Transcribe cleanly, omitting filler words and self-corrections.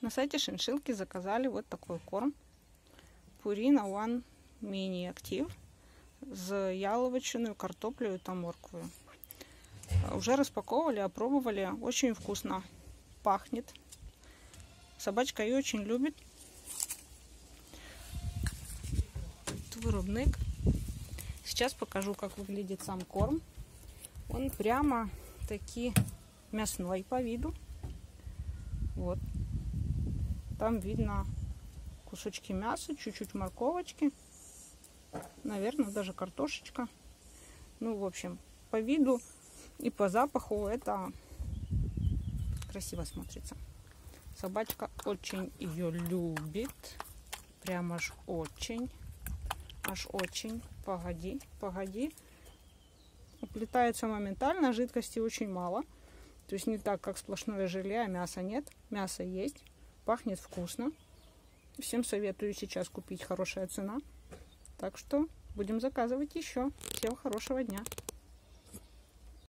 На сайте Шиншиллки заказали вот такой корм Purina One Mini Active з яловичиною, картоплею та морквою. Уже распаковывали, опробовали. Очень вкусно пахнет. Собачка ее очень любит. Виробник. Сейчас покажу, как выглядит сам корм. Он прямо таки мясной по виду. Вот. Там видно кусочки мяса, чуть-чуть морковочки. Наверное, даже картошечка. Ну, в общем, по виду и по запаху это красиво смотрится. Собачка очень ее любит. Прям аж очень. Аж очень. Погоди, погоди. Уплетается моментально. Жидкости очень мало. То есть не так, как сплошное желе, а мяса нет. Мясо есть. Пахнет вкусно. Всем советую сейчас купить, хорошая цена. Так что будем заказывать еще. Всем хорошего дня.